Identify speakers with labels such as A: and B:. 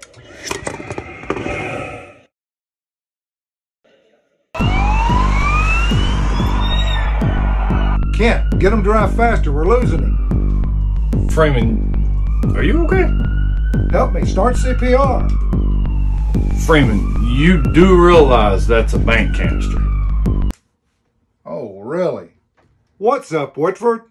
A: Kent, get him dry faster. We're losing him.
B: Freeman, are you okay?
A: Help me. Start CPR.
B: Freeman, you do realize that's a bank canister.
A: Oh, really? What's up, Woodford?